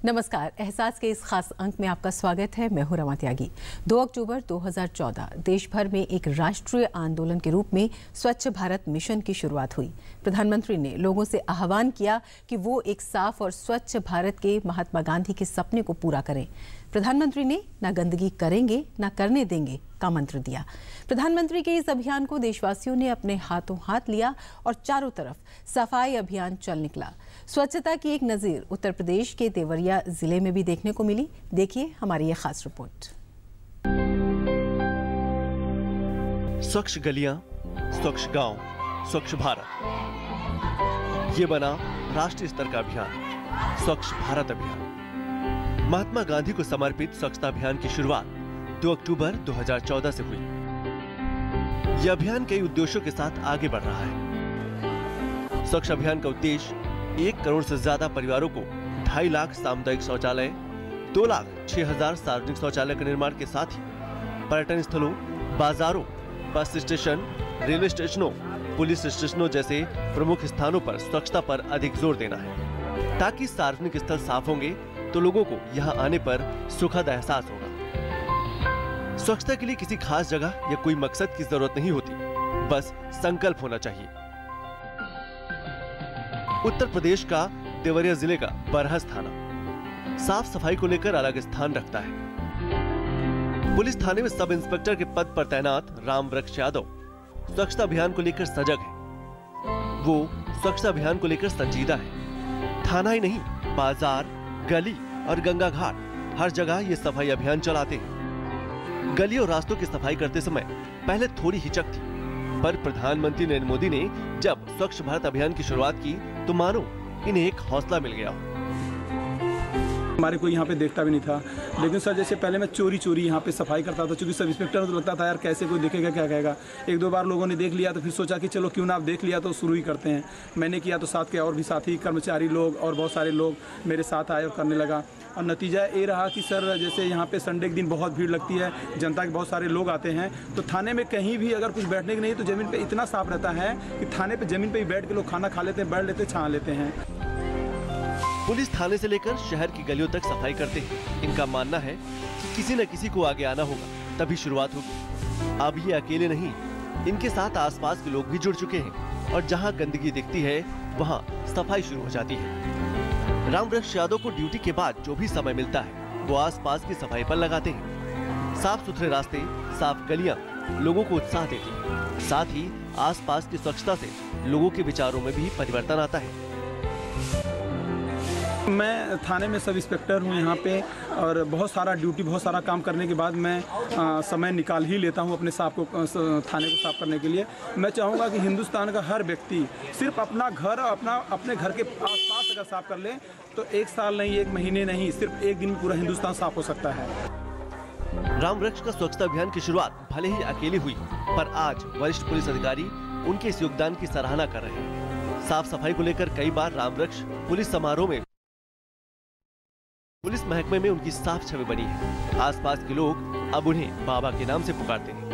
नमस्कार, एहसास के इस खास अंक में आपका स्वागत है। मैं हूं रमा त्यागी। 2 अक्टूबर 2014 देश भर में एक राष्ट्रीय आंदोलन के रूप में स्वच्छ भारत मिशन की शुरुआत हुई। प्रधानमंत्री ने लोगों से आह्वान किया कि वो एक साफ और स्वच्छ भारत के महात्मा गांधी के सपने को पूरा करें। प्रधानमंत्री ने ना गंदगी करेंगे ना करने देंगे का मंत्र दिया। प्रधानमंत्री के इस अभियान को देशवासियों ने अपने हाथों हाथ लिया और चारों तरफ सफाई अभियान चल निकला। स्वच्छता की एक नज़ीर उत्तर प्रदेश के देवरिया जिले में भी देखने को मिली। देखिए हमारी ये खास रिपोर्ट। स्वच्छ गलियां, स्वच्छ गांव, स्वच्छ भारत, ये बना राष्ट्रीय स्तर का अभियान, स्वच्छ भारत अभियान। महात्मा गांधी को समर्पित स्वच्छता अभियान की शुरुआत 2 अक्टूबर 2014 से हुई। यह अभियान कई उद्देश्यों के साथ आगे बढ़ रहा है। स्वच्छ अभियान का उद्देश्य 1 करोड़ से ज्यादा परिवारों को 2.5 लाख सामुदायिक शौचालय, 2,06,000 सार्वजनिक शौचालय के निर्माण के साथ ही पर्यटन स्थलों, बाजारों, बस स्टेशन, रेलवे स्टेशनों, पुलिस स्टेशनों जैसे प्रमुख स्थानों पर स्वच्छता पर अधिक जोर देना है, ताकि सार्वजनिक स्थल साफ होंगे तो लोगों को यहाँ आने पर सुखद एहसास होगा। स्वच्छता के लिए किसी खास जगह या कोई मकसद की जरूरत नहीं होती, बस संकल्प होना चाहिए। उत्तर प्रदेश का देवरिया जिले का बरहस थाना साफ सफाई को लेकर अलग स्थान रखता है। पुलिस थाने में सब इंस्पेक्टर के पद पर तैनात रामवृक्ष यादव स्वच्छता अभियान को लेकर सजग है। वो स्वच्छता अभियान को लेकर संजीदा है। थाना ही नहीं, बाजार, गली और गंगा घाट हर जगह ये सफाई अभियान चलाते हैं। गली और रास्तों की सफाई करते समय पहले थोड़ी हिचक थी, पर प्रधानमंत्री नरेंद्र मोदी ने जब स्वच्छ भारत अभियान की शुरुआत की तो मानो इन्हें एक हौसला मिल गया। हमारे कोई यहाँ पे देखता भी नहीं था, लेकिन सर जैसे पहले मैं चोरी यहाँ पे सफाई करता था, क्योंकि सब इंस्पेक्टर तो लगता था यार कैसे कोई देखेगा क्या कहेगा। 1-2 बार लोगों ने देख लिया तो फिर सोचा कि चलो क्यों ना आप देख लिया तो शुरू ही करते हैं। मैंने किया तो साथ के और भी साथी कर्मचारी लोग और बहुत सारे लोग मेरे साथ आए और करने लगा, और नतीजा ये रहा कि सर जैसे यहाँ पे संडे के दिन बहुत भीड़ लगती है, जनता के बहुत सारे लोग आते हैं, तो थाने में कहीं भी अगर कुछ बैठने की नहीं तो ज़मीन पे इतना साफ रहता है कि थाने पे ज़मीन पे ही बैठ के लोग खाना खा लेते हैं, बैठ लेते, छा लेते हैं। पुलिस थाने से लेकर शहर की गलियों तक सफाई करते हैं। इनका मानना है कि किसी न किसी को आगे आना होगा तभी शुरुआत होगी। अब ये अकेले नहीं, इनके साथ आसपास के लोग भी जुड़ चुके हैं और जहां गंदगी दिखती है वहां सफाई शुरू हो जाती है। रामवृक्ष यादव को ड्यूटी के बाद जो भी समय मिलता है वो आसपास की सफाई पर लगाते हैं। साफ सुथरे रास्ते, साफ गलियां लोगों को उत्साह देती हैं। साथ ही आसपास की स्वच्छता से लोगों के विचारों में भी परिवर्तन आता है। मैं थाने में सब इंस्पेक्टर हूँ यहाँ पे, और बहुत सारा ड्यूटी, बहुत सारा काम करने के बाद मैं समय निकाल ही लेता हूँ अपने थाने को साफ करने के लिए। मैं चाहूँगा कि हिंदुस्तान का हर व्यक्ति सिर्फ अपना घर, अपने घर के आसपास अगर साफ कर ले तो 1 साल नहीं, 1 महीने नहीं, सिर्फ 1 दिन में पूरा हिंदुस्तान साफ हो सकता है। रामवृक्ष का स्वच्छता अभियान की शुरुआत भले ही अकेले हुई, पर आज वरिष्ठ पुलिस अधिकारी उनके इस योगदान की सराहना कर रहे हैं। साफ सफाई को लेकर कई बार रामवृक्ष पुलिस समारोह में, पुलिस महकमे में उनकी साफ छवि बनी है। आसपास के लोग अब उन्हें बाबा के नाम से पुकारते हैं।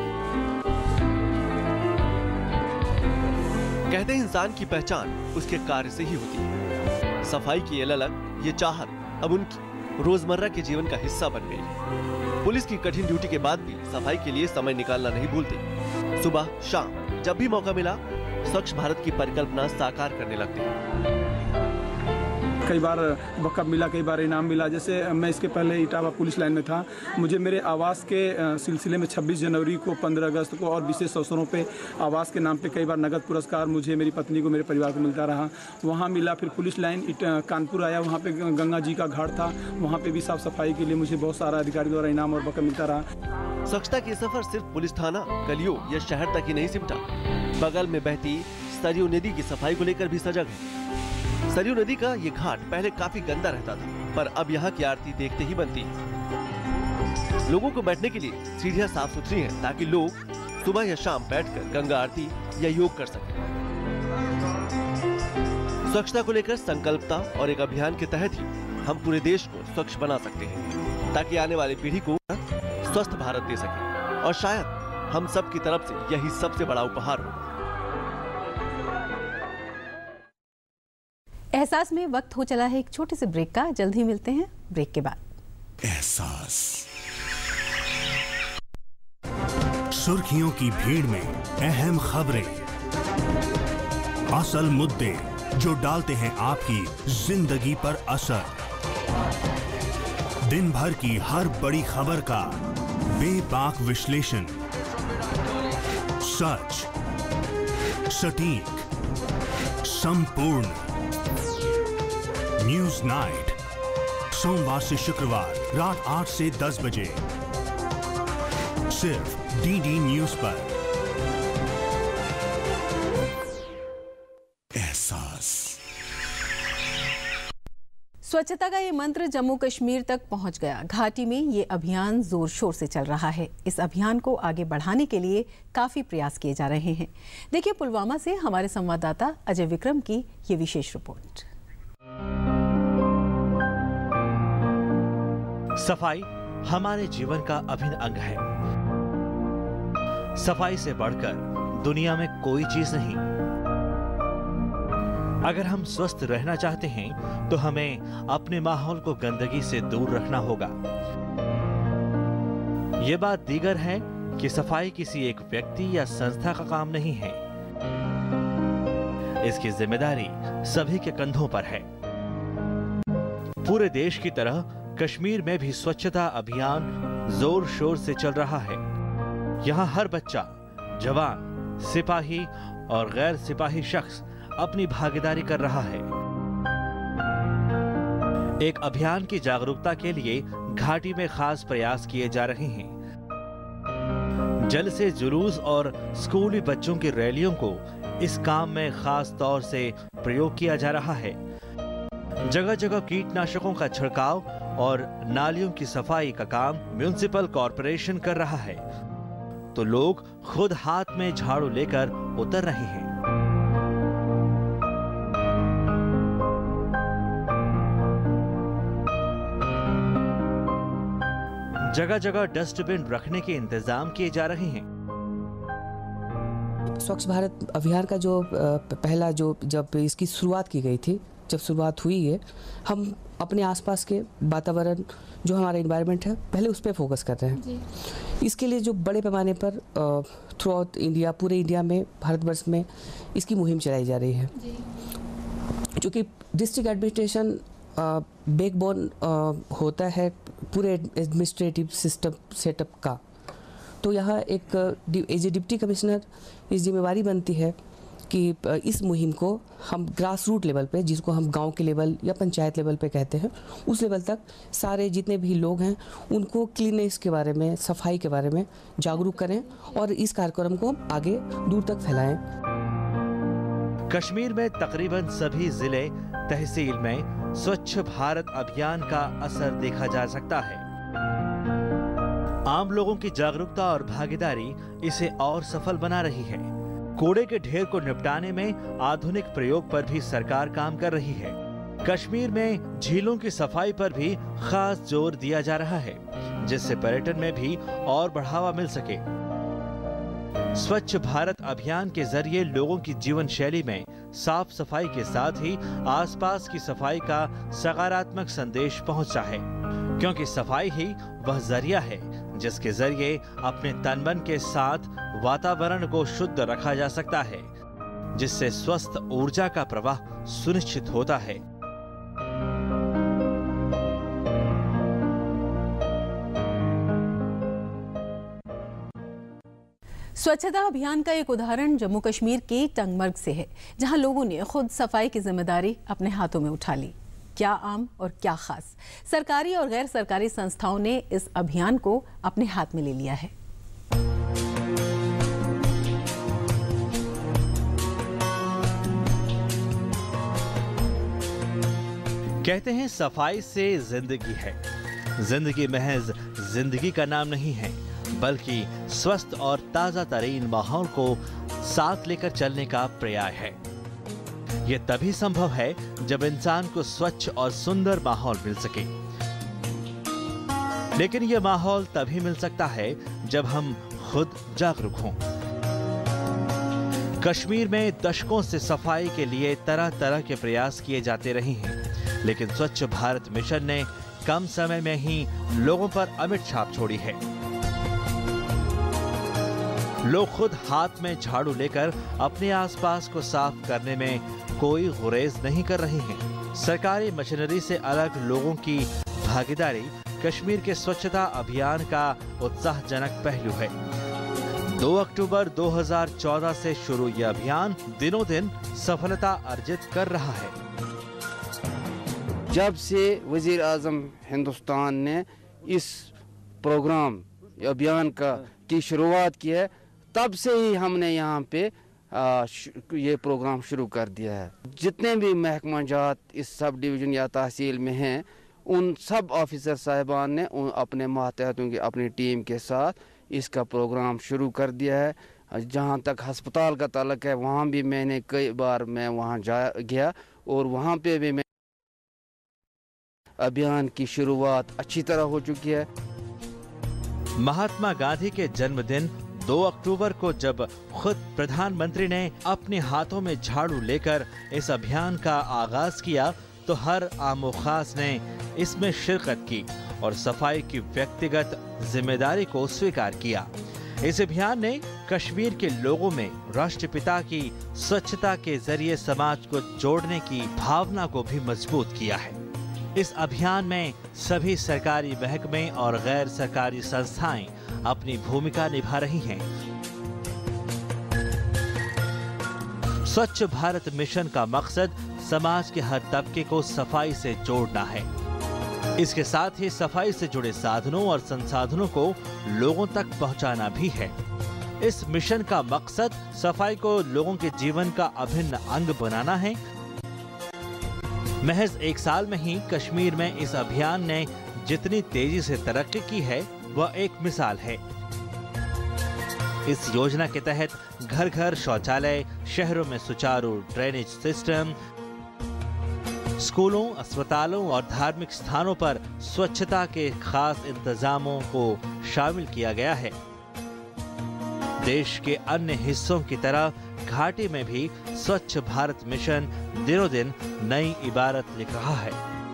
कहते हैं इंसान की पहचान उसके कार्य से ही होती है। सफाई की ये ललक, ये चाहत अब उनकी रोजमर्रा के जीवन का हिस्सा बन गई है। पुलिस की कठिन ड्यूटी के बाद भी सफाई के लिए समय निकालना नहीं भूलते। सुबह शाम जब भी मौका मिला स्वच्छ भारत की परिकल्पना साकार करने लगते हैं। कई बार बकअप मिला, कई बार इनाम मिला। जैसे मैं इसके पहले इटावा पुलिस लाइन में था, मुझे मेरे आवास के सिलसिले में 26 जनवरी को, 15 अगस्त को और विशेष अवसरों पे आवास के नाम पे कई बार नगद पुरस्कार मुझे, मेरी पत्नी को, मेरे परिवार को मिलता रहा। वहाँ मिला। फिर पुलिस लाइन कानपुर आया, वहाँ पे गंगा जी का घाट था, वहाँ पे भी साफ सफाई के लिए मुझे बहुत सारा अधिकारी द्वारा इनाम और बकअप मिलता रहा। स्वच्छता की सफर सिर्फ पुलिस थाना, गलियों या शहर तक ही नहीं सिमटा। बगल में बहती सरयू नदी की सफाई को लेकर भी सजग है। सरयू नदी का ये घाट पहले काफी गंदा रहता था, पर अब यहाँ की आरती देखते ही बनती है। लोगों को बैठने के लिए सीढ़ियाँ साफ सुथरी हैं, ताकि लोग सुबह या शाम बैठकर गंगा आरती या योग कर सकें। स्वच्छता को लेकर संकल्पता और एक अभियान के तहत ही हम पूरे देश को स्वच्छ बना सकते हैं, ताकि आने वाली पीढ़ी को स्वस्थ भारत दे सके। और शायद हम सब की तरफ से यही सबसे बड़ा उपहार हो। एहसास में वक्त हो चला है एक छोटे से ब्रेक का। जल्द ही मिलते हैं ब्रेक के बाद। एहसास। सुर्खियों की भीड़ में अहम खबरें, असल मुद्दे जो डालते हैं आपकी जिंदगी पर असर। दिन भर की हर बड़ी खबर का बेबाक विश्लेषण, सच, सटीक, संपूर्ण। न्यूज नाइट, सोमवार से शुक्रवार रात 8 से 10 बजे सिर्फ डीडी न्यूज पर। एहसास। स्वच्छता का ये मंत्र जम्मू कश्मीर तक पहुंच गया। घाटी में ये अभियान जोर शोर से चल रहा है। इस अभियान को आगे बढ़ाने के लिए काफी प्रयास किए जा रहे हैं। देखिए पुलवामा से हमारे संवाददाता अजय विक्रम की ये विशेष रिपोर्ट। सफाई हमारे जीवन का अभिन्न अंग है। सफाई से बढ़कर दुनिया में कोई चीज नहीं। अगर हम स्वस्थ रहना चाहते हैं तो हमें अपने माहौल को गंदगी से दूर रखना होगा। ये बात दीगर है कि सफाई किसी एक व्यक्ति या संस्था का काम नहीं है। इसकी जिम्मेदारी सभी के कंधों पर है। पूरे देश की तरह कश्मीर में भी स्वच्छता अभियान जोर शोर से चल रहा है। यहाँ हर बच्चा, जवान, सिपाही और गैर सिपाही शख्स अपनी भागीदारी कर रहा है। एक अभियान की जागरूकता के लिए घाटी में खास प्रयास किए जा रहे हैं। जल से जुलूस और स्कूली बच्चों की रैलियों को इस काम में खास तौर से प्रयोग किया जा रहा है। जगह जगह कीटनाशकों का छिड़काव और नालियों की सफाई का काम म्युनिसिपल कॉरपोरेशन कर रहा है, तो लोग खुद हाथ में झाड़ू लेकर उतर रहे हैं। जगह जगह डस्टबिन रखने के इंतजाम किए जा रहे हैं। स्वच्छ भारत अभियान का जो पहला जब इसकी शुरुआत की गई थी, जब शुरुआत हुई है, हम अपने आसपास के वातावरण जो हमारा एनवायरनमेंट है पहले उस पर फोकस कर रहे हैं। इसके लिए जो बड़े पैमाने पर थ्रू आउट इंडिया, पूरे इंडिया में, भारतवर्ष में इसकी मुहिम चलाई जा रही है। क्योंकि डिस्ट्रिक्ट एडमिनिस्ट्रेशन बैकबोन होता है पूरे एडमिनिस्ट्रेटिव सिस्टम सेटअप का, तो यहाँ एक एज ए डिप्टी कमिश्नर इस जिम्मेवारी बनती है कि इस मुहिम को हम ग्रास रूट लेवल पे, जिसको हम गांव के लेवल या पंचायत लेवल पे कहते हैं, उस लेवल तक सारे जितने भी लोग हैं उनको क्लीननेस के बारे में, सफाई के बारे में जागरूक करें और इस कार्यक्रम को आगे दूर तक फैलाएं। कश्मीर में तकरीबन सभी जिले, तहसील में स्वच्छ भारत अभियान का असर देखा जा सकता है। आम लोगों की जागरूकता और भागीदारी इसे और सफल बना रही है। कूड़े के ढेर को निपटाने में आधुनिक प्रयोग पर भी सरकार काम कर रही है। कश्मीर में झीलों की सफाई पर भी खास जोर दिया जा रहा है, जिससे पर्यटन में भी और बढ़ावा मिल सके। स्वच्छ भारत अभियान के जरिए लोगों की जीवन शैली में साफ सफाई के साथ ही आसपास की सफाई का सकारात्मक संदेश पहुंचता है, क्योंकि सफाई ही वह जरिया है जिसके जरिए अपने तन मन के साथ वातावरण को शुद्ध रखा जा सकता है, जिससे स्वस्थ ऊर्जा का प्रवाह सुनिश्चित होता है। स्वच्छता अभियान का एक उदाहरण जम्मू कश्मीर के टंगमर्ग से है, जहां लोगों ने खुद सफाई की जिम्मेदारी अपने हाथों में उठा ली। क्या आम और क्या खास, सरकारी और गैर सरकारी संस्थाओं ने इस अभियान को अपने हाथ में ले लिया है। कहते हैं सफाई से जिंदगी है। जिंदगी महज जिंदगी का नाम नहीं है, बल्कि स्वस्थ और ताजा तरीन माहौल को साथ लेकर चलने का पर्याय है। यह तभी संभव है जब इंसान को स्वच्छ और सुंदर माहौल मिल सके। लेकिन यह माहौल तभी मिल सकता है जब हम खुद जागरूक हों। कश्मीर में दशकों से सफाई के लिए तरह तरह के प्रयास किए जाते रहे हैं, लेकिन स्वच्छ भारत मिशन ने कम समय में ही लोगों पर अमिट छाप छोड़ी है। लोग खुद हाथ में झाड़ू लेकर अपने आसपास को साफ करने में कोई गुरेज नहीं कर रहे हैं। सरकारी मशीनरी से अलग लोगों की भागीदारी कश्मीर के स्वच्छता अभियान का उत्साहजनक पहलू है। 2 अक्टूबर 2014 से शुरू यह अभियान दिनों दिन सफलता अर्जित कर रहा है। जब से वजीर आजम हिंदुस्तान ने इस प्रोग्राम अभियान की शुरुआत की है, तब से ही हमने यहाँ पे ये प्रोग्राम शुरू कर दिया है। जितने भी महकमा जात इस सब डिवीज़न या तहसील में हैं, उन सब ऑफिसर साहिबान ने अपने मातहतों की अपनी टीम के साथ इसका प्रोग्राम शुरू कर दिया है। जहाँ तक अस्पताल का ताल्लुक है, वहाँ भी मैंने कई बार मैं वहाँ गया और वहाँ पे भी मैं अभियान की शुरुआत अच्छी तरह हो चुकी है। महात्मा गांधी के जन्मदिन 2 अक्टूबर को जब खुद प्रधानमंत्री ने अपने हाथों में झाड़ू लेकर इस अभियान का आगाज किया, तो हर आमो खास ने इसमें शिरकत की और सफाई की व्यक्तिगत जिम्मेदारी को स्वीकार किया। इस अभियान ने कश्मीर के लोगों में राष्ट्रपिता की स्वच्छता के जरिए समाज को जोड़ने की भावना को भी मजबूत किया है। इस अभियान में सभी सरकारी महकमे और गैर सरकारी संस्थाएं अपनी भूमिका निभा रही हैं। स्वच्छ भारत मिशन का मकसद समाज के हर तबके को सफाई से जोड़ना है। इसके साथ ही सफाई से जुड़े साधनों और संसाधनों को लोगों तक पहुंचाना भी है। इस मिशन का मकसद सफाई को लोगों के जीवन का अभिन्न अंग बनाना है। महज 1 साल में ही कश्मीर में इस अभियान ने जितनी तेजी से तरक्की की है, वह एक मिसाल है। इस योजना के तहत घर घर शौचालय, शहरों में सुचारू ड्रेनेज सिस्टम, स्कूलों, अस्पतालों और धार्मिक स्थानों पर स्वच्छता के खास इंतजामों को शामिल किया गया है। देश के अन्य हिस्सों की तरह घाटी में भी स्वच्छ भारत मिशन दिनों दिन नई इबारत लिख रहा है।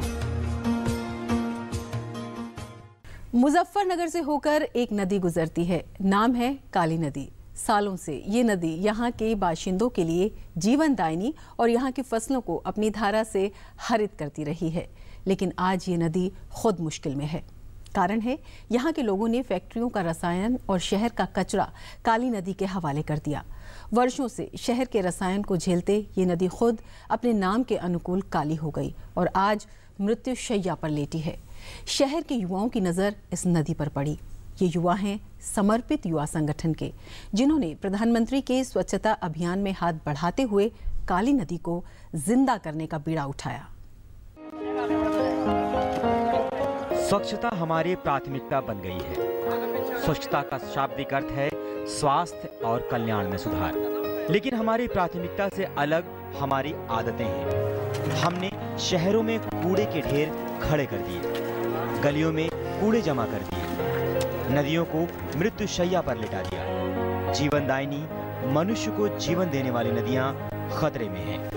मुजफ्फरनगर से होकर एक नदी गुजरती है, नाम है काली नदी। सालों से ये नदी यहाँ के बाशिंदों के लिए जीवनदायिनी और यहाँ की फसलों को अपनी धारा से हरित करती रही है, लेकिन आज ये नदी खुद मुश्किल में है। कारण है यहाँ के लोगों ने फैक्ट्रियों का रसायन और शहर का कचरा काली नदी के हवाले कर दिया। वर्षों से शहर के रसायन को झेलते ये नदी खुद अपने नाम के अनुकूल काली हो गई और आज मृत्यु शैया पर लेटी है। शहर के युवाओं की नज़र इस नदी पर पड़ी। ये युवा हैं समर्पित युवा संगठन के, जिन्होंने प्रधानमंत्री के स्वच्छता अभियान में हाथ बढ़ाते हुए काली नदी को जिंदा करने का बीड़ा उठाया। स्वच्छता हमारी प्राथमिकता बन गई है। स्वच्छता का शाब्दिक अर्थ है स्वास्थ्य और कल्याण में सुधार, लेकिन हमारी प्राथमिकता से अलग हमारी आदतें हैं। हमने शहरों में कूड़े के ढेर खड़े कर दिए, गलियों में कूड़े जमा कर दिए, नदियों को मृत्यु शैया पर लिटा दिया। जीवनदायिनी, मनुष्य को जीवन देने वाली नदियां खतरे में हैं।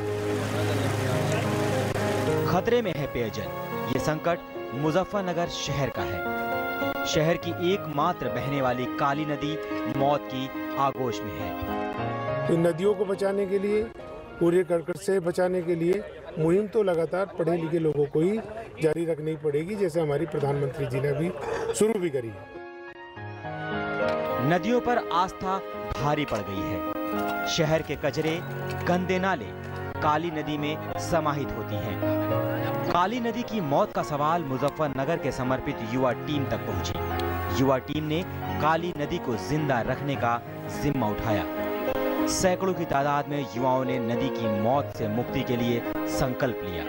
खतरे में है पेयजल। ये संकट मुजफ्फरनगर शहर का है। शहर की एकमात्र बहने वाली काली नदी मौत की आगोश में है। तो नदियों को बचाने के लिए, कूड़े करकट से बचाने के लिए मुहिम तो लगातार पढ़े लिखे लोगों को ही जारी रखनी पड़ेगी, जैसे हमारी प्रधानमंत्री जी ने भी शुरू भी करी है। नदियों पर आस्था भारी पड़ गई है। शहर के कचरे, गंदे नाले काली नदी में समाहित होती हैं। काली नदी की मौत का सवाल मुजफ्फरनगर के समर्पित युवा टीम तक पहुंची। युवा टीम ने काली नदी को जिंदा रखने का जिम्मा उठाया। सैकड़ों की तादाद में युवाओं ने नदी की मौत से मुक्ति के लिए संकल्प लिया।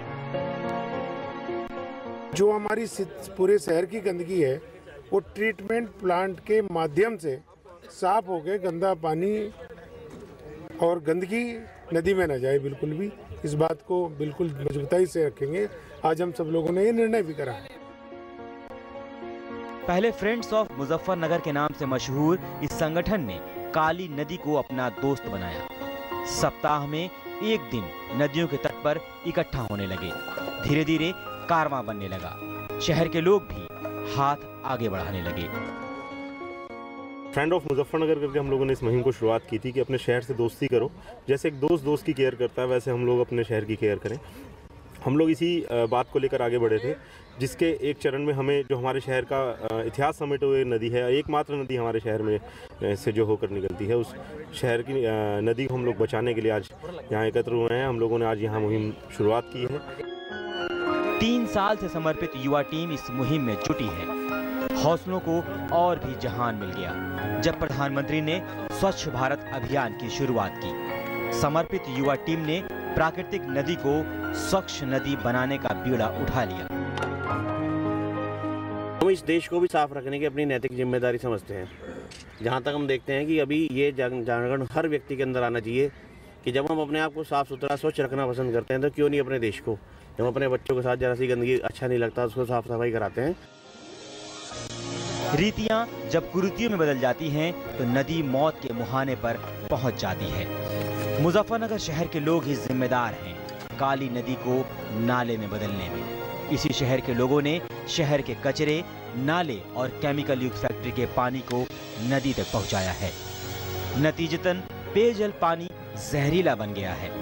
जो हमारी पूरे शहर की गंदगी है, वो ट्रीटमेंट प्लांट के माध्यम से साफ हो गए। गंदा पानी और गंदगी नदी में न जाए बिल्कुल भी। इस बात को बिल्कुल मजबूती से रखेंगे। आज हम सब लोगों ने ये निर्णय भी करा। पहले फ्रेंड्स ऑफ मुजफ्फरनगर के नाम से मशहूर इस संगठन ने काली नदी को अपना दोस्त बनाया। सप्ताह में एक दिन नदियों के तट पर इकट्ठा होने लगे। धीरे धीरे कारवां बनने लगा। शहर के लोग भी हाथ आगे बढ़ाने लगे। फ्रेंड ऑफ मुजफ्फरनगर करके हम लोगों ने इस मुहिम को शुरुआत की थी कि अपने शहर से दोस्ती करो। जैसे एक दोस्त दोस्त की केयर करता है, वैसे हम लोग अपने शहर की केयर करें। हम लोग इसी बात को लेकर आगे बढ़े थे, जिसके एक चरण में हमें जो हमारे शहर का इतिहास समेटे हुए नदी है, एकमात्र नदी हमारे शहर में से जो होकर निकलती है, उस शहर की नदी को हम लोग बचाने के लिए आज यहाँ एकत्र हुए हैं। हम लोगों ने आज यहाँ मुहिम शुरुआत की है। 3 साल से समर्पित युवा टीम इस मुहिम में जुटी है। हौसलों को और भी जहान मिल गया जब प्रधानमंत्री ने स्वच्छ भारत अभियान की शुरुआत की। समर्पित युवा टीम ने प्राकृतिक नदी को स्वच्छ नदी बनाने का बीड़ा उठा लिया। हम इस देश को भी साफ रखने की अपनी नैतिक जिम्मेदारी समझते हैं। जहाँ तक हम देखते हैं कि अभी ये जागरण हर व्यक्ति के अंदर आना चाहिए कि जब हम अपने आप को साफ सुथरा स्वच्छ रखना पसंद करते हैं तो क्यों नहीं अपने देश को, जब अपने बच्चों के साथ जरा सी गंदगी अच्छा नहीं लगता उसको साफ सफाई कराते हैं। रीतियां जब कुरीतियों में बदल जाती हैं तो नदी मौत के मुहाने पर पहुंच जाती है। मुजफ्फरनगर शहर के लोग ही जिम्मेदार हैं काली नदी को नाले में बदलने में। इसी शहर के लोगों ने शहर के कचरे, नाले और केमिकल युक्त फैक्ट्री के पानी को नदी तक पहुंचाया है। नतीजतन पेयजल पानी जहरीला बन गया है।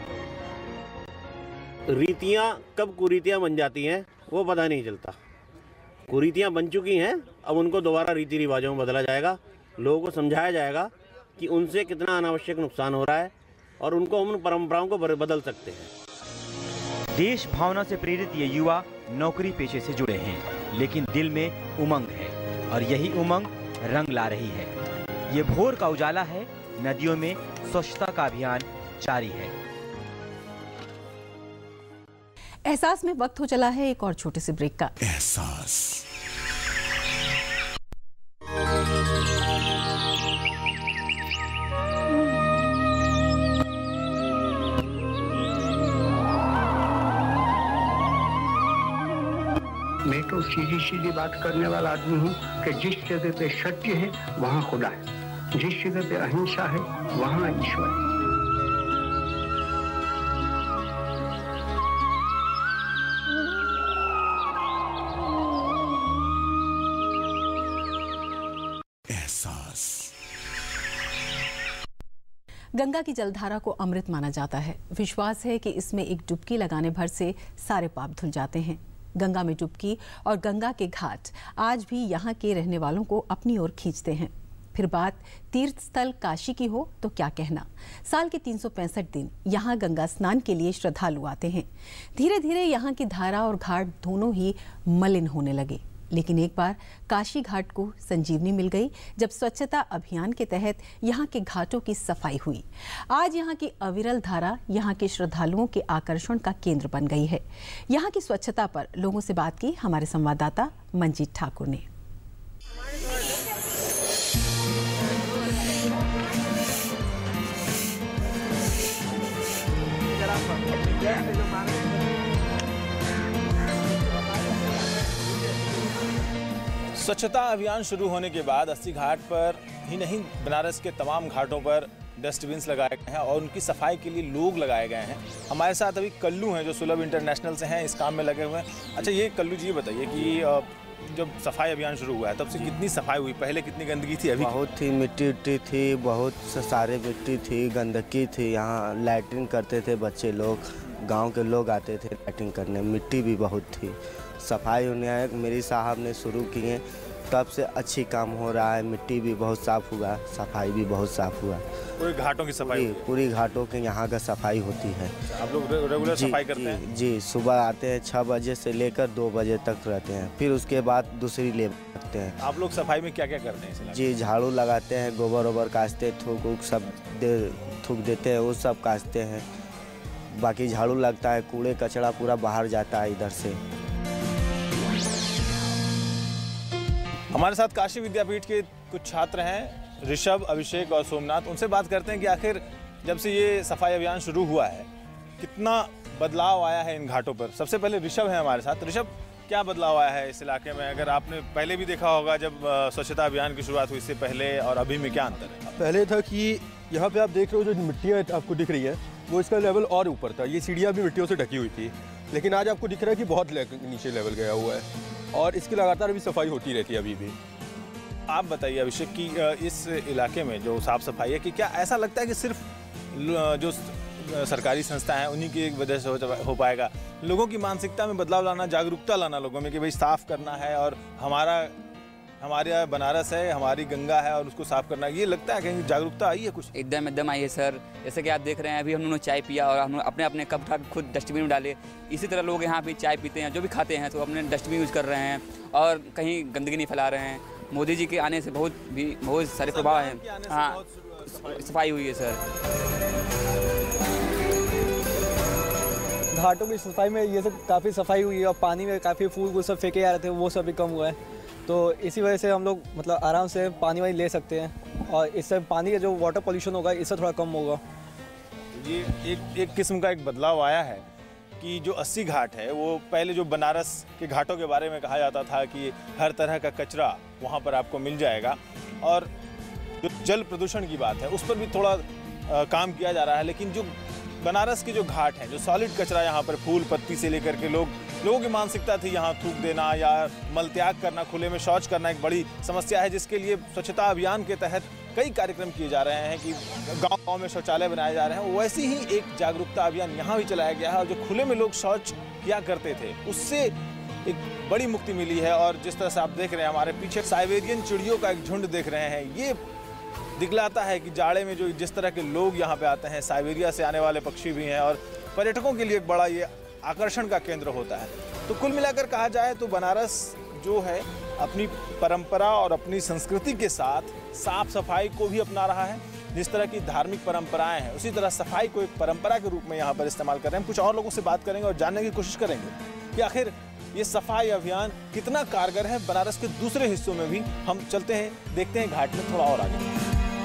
रीतियां कब कुरीतियां बन जाती हैं वो पता नहीं चलता। कुरीतियां बन चुकी हैं, अब उनको दोबारा रीति रिवाजों में बदला जाएगा। लोगों को समझाया जाएगा कि उनसे कितना अनावश्यक नुकसान हो रहा है और उनको हम उन परंपराओं को बदल सकते हैं। देश भावना से प्रेरित ये युवा नौकरी पेशे से जुड़े हैं, लेकिन दिल में उमंग है और यही उमंग रंग ला रही है। ये भोर का उजाला है। नदियों में स्वच्छता का अभियान जारी है। एहसास में वक्त हो चला है एक और छोटे से ब्रेक का। एहसास मैं तो सीधी सीधी बात करने वाला आदमी हूँ कि जिस जगह पे सत्य है वहाँ खुदा है, जिस जगह पे अहिंसा है वहाँ ईश्वर है। गंगा की जलधारा को अमृत माना जाता है। विश्वास है कि इसमें एक डुबकी लगाने भर से सारे पाप धुल जाते हैं। गंगा में डुबकी और गंगा के घाट आज भी यहाँ के रहने वालों को अपनी ओर खींचते हैं। फिर बात तीर्थ स्थल काशी की हो तो क्या कहना। साल के 365 दिन यहाँ गंगा स्नान के लिए श्रद्धालु आते हैं। धीरे धीरे यहाँ की धारा और घाट दोनों ही मलिन होने लगे, लेकिन एक बार काशी घाट को संजीवनी मिल गई जब स्वच्छता अभियान के तहत यहाँ के घाटों की सफाई हुई। आज यहाँ की अविरल धारा यहाँ के श्रद्धालुओं के आकर्षण का केंद्र बन गई है। यहाँ की स्वच्छता पर लोगों से बात की हमारे संवाददाता मंजीत ठाकुर ने। स्वच्छता अभियान शुरू होने के बाद अस्सी घाट पर ही नहीं बनारस के तमाम घाटों पर डस्टबिन्स लगाए गए हैं और उनकी सफाई के लिए लोग लगाए गए हैं। हमारे साथ अभी कल्लू हैं जो सुलभ इंटरनेशनल से हैं, इस काम में लगे हुए हैं। अच्छा ये कल्लू जी ये बताइए कि जब सफाई अभियान शुरू हुआ है तब से कितनी सफाई हुई, पहले कितनी गंदगी थी? अभी बहुत थी, मिट्टी उट्टी थी, बहुत सारे मिट्टी थी, गंदगी थी। यहाँ लैट्रिन करते थे बच्चे लोग, गांव के लोग आते थे लैट्रिन करने, मिट्टी भी बहुत थी। सफाई होने मेरी साहब ने शुरू किए तब से अच्छी काम हो रहा है। मिट्टी भी बहुत साफ हुआ, सफाई भी बहुत साफ हुआ। पूरे घाटों की सफाई? पूरी घाटों के यहाँ का सफाई होती है। आप लोग रेगुलर सफाई करते हैं? जी, सुबह आते हैं 6 बजे से लेकर 2 बजे तक रहते हैं, फिर उसके बाद दूसरी ले सकते हैं। आप लोग सफाई में क्या क्या करते हैं? जी, झाड़ू लगाते हैं, गोबर वोबर काटते, थूक वूक सब थूक देते हैं, वो सब काटते हैं। बाकी झाड़ू लगता है, कूड़े कचरा पूरा बाहर जाता है इधर से। हमारे साथ काशी विद्यापीठ के कुछ छात्र हैं, ऋषभ, अभिषेक और सोमनाथ। उनसे बात करते हैं कि आखिर जब से ये सफाई अभियान शुरू हुआ है कितना बदलाव आया है इन घाटों पर। सबसे पहले ऋषभ है हमारे साथ। ऋषभ, क्या बदलाव आया है इस इलाके में? अगर आपने पहले भी देखा होगा जब स्वच्छता अभियान की शुरुआत हुई इससे पहले और अभी में क्या अंतर है? पहले था कि यहाँ पे आप देख रहे हो जो मिट्टियाँ आपको दिख रही है वो इसका लेवल और ऊपर था, ये सीढ़ियाँ भी मिट्टियों से ढकी हुई थी, लेकिन आज आपको दिख रहा है कि बहुत नीचे लेवल गया हुआ है और इसकी लगातार अभी सफाई होती रहती है अभी भी। आप बताइए अभिषेक कि इस इलाके में जो साफ़ सफाई है कि क्या ऐसा लगता है कि सिर्फ जो सरकारी संस्था हैं उन्हीं की वजह से हो पाएगा? लोगों की मानसिकता में बदलाव लाना, जागरूकता लाना लोगों में कि भाई साफ़ करना है और हमारे बनारस है, हमारी गंगा है और उसको साफ़ करना है, ये लगता है कहीं जागरूकता आई है कुछ? एकदम आई है सर। जैसे कि आप देख रहे हैं अभी हम लोगों ने चाय पिया और हम अपने अपने कप उठा खुद डस्टबिन में डाले। इसी तरह लोग यहाँ पे चाय पीते हैं, जो भी खाते हैं तो अपने डस्टबिन यूज़ कर रहे हैं और कहीं गंदगी नहीं फैला रहे हैं। मोदी जी के आने से बहुत सारे प्रभाव हैं। हाँ, सफाई हुई है सर। घाटों की सफाई में ये सब काफ़ी सफाई हुई है और पानी में काफ़ी फूल वो सब फेंके जा रहे थे, वो सब भी कम हुआ है। तो इसी वजह से हम लोग मतलब आराम से पानी वानी ले सकते हैं और इससे पानी का जो वाटर पोल्यूशन होगा इससे थोड़ा कम होगा। ये एक किस्म का एक बदलाव आया है कि जो 80 घाट है वो पहले जो बनारस के घाटों के बारे में कहा जाता था कि हर तरह का कचरा वहाँ पर आपको मिल जाएगा और जो जल प्रदूषण की बात है उस पर भी थोड़ा काम किया जा रहा है, लेकिन जो बनारस के जो घाट हैं, जो सॉलिड कचरा यहाँ पर फूल पत्ती से लेकर के लोगों की मानसिकता थी यहाँ थूक देना या मल त्याग करना, खुले में शौच करना एक बड़ी समस्या है, जिसके लिए स्वच्छता अभियान के तहत कई कार्यक्रम किए जा रहे हैं कि गाँव में शौचालय बनाए जा रहे हैं। वैसे ही एक जागरूकता अभियान यहाँ भी चलाया गया है और जो खुले में लोग शौच किया करते थे उससे एक बड़ी मुक्ति मिली है। और जिस तरह से आप देख रहे हैं हमारे पीछे साइबेरियन चिड़ियों का एक झुंड देख रहे हैं, ये दिखलाता है कि जाड़े में जो जिस तरह के लोग यहाँ पे आते हैं, साइबेरिया से आने वाले पक्षी भी हैं और पर्यटकों के लिए एक बड़ा ये आकर्षण का केंद्र होता है। तो कुल मिलाकर कहा जाए तो बनारस जो है अपनी परंपरा और अपनी संस्कृति के साथ साफ सफाई को भी अपना रहा है। जिस तरह की धार्मिक परंपराएं हैं उसी तरह सफाई को एक परंपरा के रूप में यहाँ पर इस्तेमाल कर रहे हैं। कुछ और लोगों से बात करेंगे और जानने की कोशिश करेंगे कि आखिर ये सफाई अभियान कितना कारगर है। बनारस के दूसरे हिस्सों में भी हम चलते हैं, देखते हैं घाट में थोड़ा और आगे।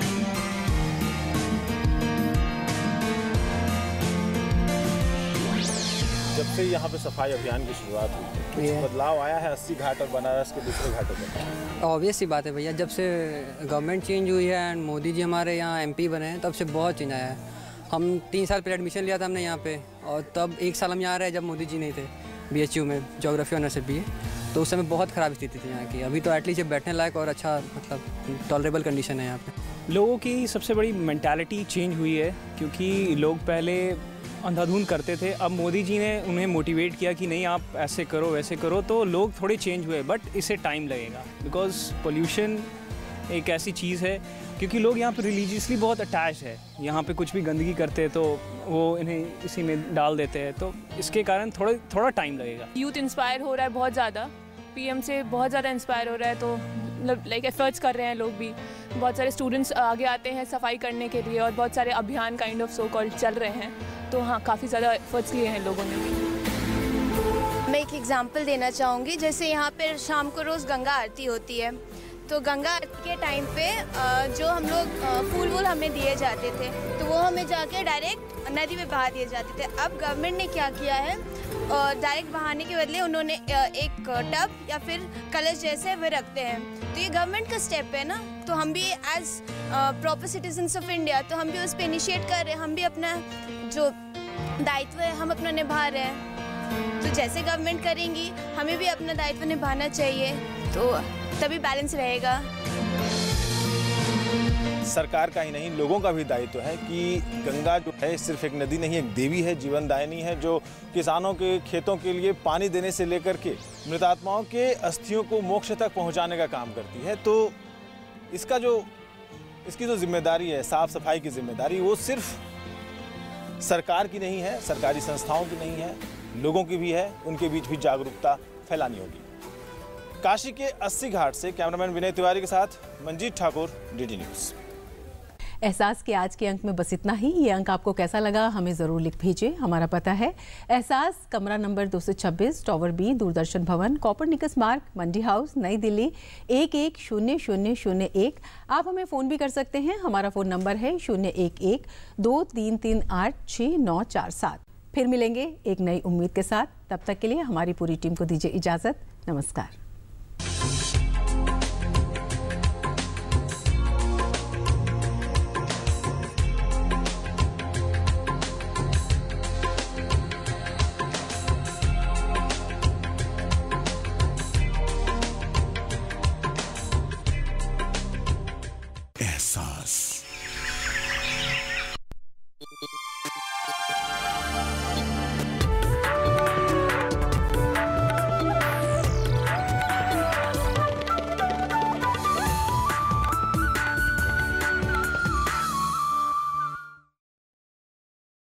जब से यहाँ पे सफाई अभियान की शुरुआत हुई कुछ बदलाव आया है 80 घाट और बनारस के दूसरे घाटों पर? ऑब्वियस सी बात है भैया, जब से गवर्नमेंट चेंज हुई है एंड मोदी जी हमारे यहाँ MP बने हैं तब से बहुत चेंज आया है। हम 3 साल पहले एडमिशन लिया था हमने यहाँ पे और तब 1 साल हम यहाँ रहे जब मोदी जी नहीं थे BHU में जोग्राफी ऑनर्स BA, तो उस समय बहुत ख़राब स्थिति थी यहाँ की। अभी तो एटलीस्ट बैठने लायक और अच्छा मतलब टॉलरेबल कंडीशन है यहाँ पे। लोगों की सबसे बड़ी मेंटालिटी चेंज हुई है क्योंकि लोग पहले अंधाधुंध करते थे, अब मोदी जी ने उन्हें मोटिवेट किया कि नहीं आप ऐसे करो वैसे करो, तो लोग थोड़े चेंज हुए। बट इसे टाइम लगेगा बिकॉज पोल्यूशन एक ऐसी चीज़ है क्योंकि लोग यहाँ पे रिलीजियसली बहुत अटैच है, यहाँ पे कुछ भी गंदगी करते हैं तो वो इन्हें इसी में डाल देते हैं, तो इसके कारण थोड़ा टाइम लगेगा। यूथ इंस्पायर हो रहा है बहुत ज़्यादा, PM से बहुत ज़्यादा इंस्पायर हो रहा है, तो मतलब लाइक एफर्ट्स कर रहे हैं लोग भी। बहुत सारे स्टूडेंट्स आगे आते हैं सफाई करने के लिए और बहुत सारे अभियान काइंड ऑफ सो कॉल्ड चल रहे हैं, तो हाँ काफ़ी ज़्यादा एफर्ट्स किए हैं लोगों ने भी। मैं एक एग्जांपल देना चाहूँगी, जैसे यहाँ पर शाम को रोज़ गंगा आरती होती है, तो गंगा आरती के टाइम पे जो हम लोग फूल वूल हमें दिए जाते थे तो वो हमें जाके डायरेक्ट नदी में बहा दिए जाते थे। अब गवर्नमेंट ने क्या किया है, डायरेक्ट बहाने के बदले उन्होंने एक टब या फिर कलश जैसे वे रखते हैं, तो ये गवर्नमेंट का स्टेप है ना, तो हम भी as proper citizens of India तो हम भी उस पर इनिशिएट कर रहे हैं, हम भी अपना जो दायित्व है हम अपना निभा रहे हैं। तो जैसे गवर्नमेंट करेंगी हमें भी अपना दायित्व निभाना चाहिए, तो तभी बैलेंस रहेगा। सरकार का ही नहीं लोगों का भी दायित्व है कि गंगा जो है सिर्फ एक नदी नहीं, एक देवी है, जीवनदायिनी है, जो किसानों के खेतों के लिए पानी देने से लेकर के मृतात्माओं के अस्थियों को मोक्ष तक पहुंचाने का काम करती है। तो इसकी जो जिम्मेदारी है, साफ सफाई की जिम्मेदारी, वो सिर्फ सरकार की नहीं है, सरकारी संस्थाओं की नहीं है, लोगों की भी है। उनके बीच भी जागरूकता फैलानी होगी। काशी के 80 घाट से कैमरामैन विनय तिवारी के साथ मंजीत ठाकुर, DD न्यूज़। एहसास के आज के अंक में बस इतना ही। ये अंक आपको कैसा लगा हमें ज़रूर लिख भेजें। हमारा पता है एहसास, कमरा नंबर 226, टावर B, दूरदर्शन भवन, कॉपरनिकस मार्ग, मंडी हाउस, नई दिल्ली 110001। आप हमें फ़ोन भी कर सकते हैं। हमारा फ़ोन नंबर है 011-2338-6947। फिर मिलेंगे एक नई उम्मीद के साथ। तब तक के लिए हमारी पूरी टीम को दीजिए इजाज़त। नमस्कार। एहसास।